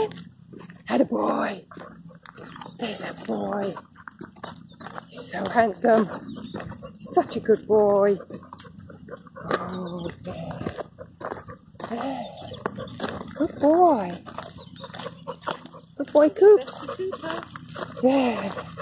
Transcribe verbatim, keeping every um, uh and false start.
it? Atta boy. There's a boy. He's so handsome. Such a good boy. Oh, there. There. Good boy. Good boy, Coops. That's the Cooper. Yeah.